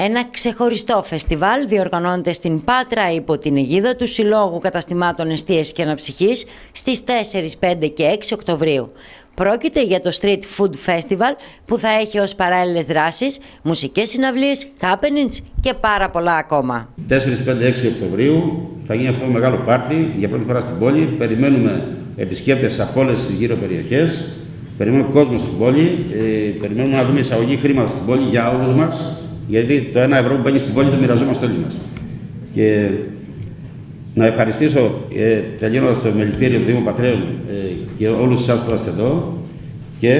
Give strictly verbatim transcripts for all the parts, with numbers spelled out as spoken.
Ένα ξεχωριστό φεστιβάλ διοργανώνεται στην Πάτρα υπό την αιγίδα του Συλλόγου Καταστημάτων Εστίασης και Αναψυχής στις τέσσερις, πέντε και έξι Οκτωβρίου. Πρόκειται για το Street Food Festival που θα έχει ως παράλληλες δράσεις, μουσικές συναυλίες, happenings και πάρα πολλά ακόμα. τέσσερις, πέντε, έξι Οκτωβρίου θα γίνει αυτό το μεγάλο πάρτι για πρώτη φορά στην πόλη. Περιμένουμε επισκέπτες από όλες τις γύρω περιοχές. Περιμένουμε κόσμο στην πόλη. Ε, περιμένουμε να δούμε εισαγωγή χρήματα στην πόλη για όλους μας. Γιατί το ένα ευρώ που μπαίνει στην πόλη το μοιραζόμαστε όλοι μας. Και να ευχαριστήσω ε, τελειώνοντας το μελητήριο του Δήμου Πατρέων ε, και όλους εσάς που είστε εδώ. Και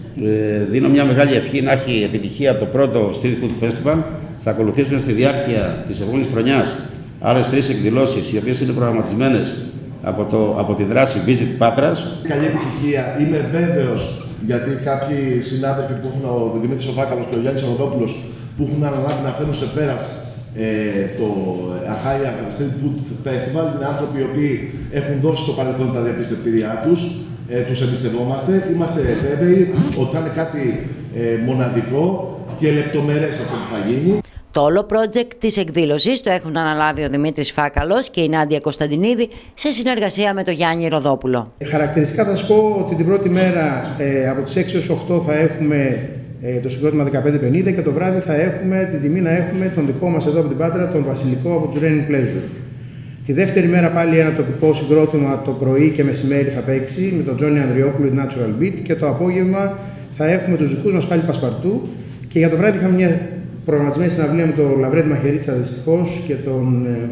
ε, δίνω μια μεγάλη ευχή να έχει επιτυχία το πρώτο Street Food Festival. Θα ακολουθήσουν στη διάρκεια της επόμενης χρονιάς άλλες τρεις εκδηλώσεις, οι οποίες είναι προγραμματισμένες από, το, από τη δράση Visit Πάτρας. Καλή επιτυχία. Είμαι βέβαιος, γιατί κάποιοι συνάδελφοι που έχουν, ο Δημήτρης ο Βάκαλος και ο Γιάννης Ροδόπουλος, που έχουν αναλάβει να φέρουν σε πέρας ε, το Αχάια Street Food Festival, είναι άνθρωποι οι οποίοι έχουν δώσει στο παρελθόν τα διαπιστευτήριά τους, ε, τους εμπιστευόμαστε. Είμαστε βέβαιοι ότι θα είναι κάτι ε, μοναδικό και λεπτομερές αυτό που θα γίνει. Το όλο project της εκδήλωσης το έχουν αναλάβει ο Δημήτρης Φάκαλος και η Νάντια Κωνσταντινίδη σε συνεργασία με τον Γιάννη Ροδόπουλο. Χαρακτηριστικά θα σας πω ότι την πρώτη μέρα ε, από τις έξι έως οκτώ θα έχουμε ε, το συγκρότημα δεκαπέντε πενήντα και το βράδυ θα έχουμε την τιμή να έχουμε τον δικό μας εδώ από την Πάτρα, τον Βασιλικό από τους Raining Pleasure. Τη δεύτερη μέρα πάλι ένα τοπικό συγκρότημα το πρωί και μεσημέρι θα παίξει με τον Τζόνι Ανδριόπουλο, Natural Beat, και το απόγευμα θα έχουμε τους δικούς μας πάλι Πασπαρτού, και για το βράδυ είχαμε μια προγραμματισμένη συναυλία με τον Λαβρέντη Μαχαιρίτσα δυστυχώς και τον ε,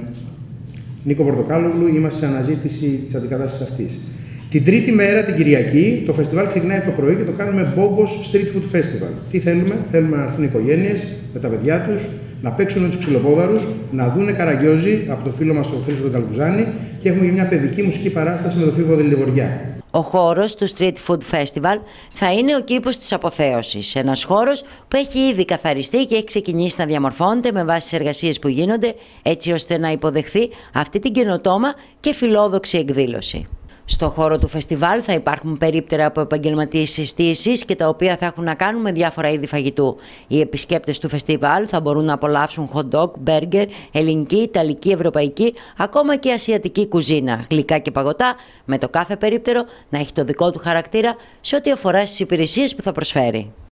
Νίκο Πορτοκάλογλου. Είμαστε σε αναζήτηση της αντικατάστασης αυτής. Την τρίτη μέρα, την Κυριακή, το φεστιβάλ ξεκινάει το πρωί και το κάνουμε Bombos Street Food Festival. Τι θέλουμε? Θέλουμε να έρθουν οι οικογένειες με τα παιδιά τους, να παίξουν με τους ξυλοπόδαρους, να δούνε καραγκιόζι από το φίλο μας τον Χρήστο τον Καλκουζάνη, και έχουμε μια παιδική μουσική παράσταση με τον Φίβο Δελιβοριά. Ο χώρος του Street Food Festival θα είναι ο κήπος της Αποθέωσης, ένας χώρος που έχει ήδη καθαριστεί και έχει ξεκινήσει να διαμορφώνεται με βάση τις εργασίες που γίνονται, έτσι ώστε να υποδεχθεί αυτή την καινοτόμα και φιλόδοξη εκδήλωση. Στο χώρο του φεστιβάλ θα υπάρχουν περίπτερα από επαγγελματίες εστίασης και τα οποία θα έχουν να κάνουν με διάφορα είδη φαγητού. Οι επισκέπτες του φεστιβάλ θα μπορούν να απολαύσουν hot dog, burger, ελληνική, ιταλική, ευρωπαϊκή, ακόμα και ασιατική κουζίνα, γλυκά και παγωτά, με το κάθε περίπτερο να έχει το δικό του χαρακτήρα σε ό,τι αφορά στις υπηρεσίες που θα προσφέρει.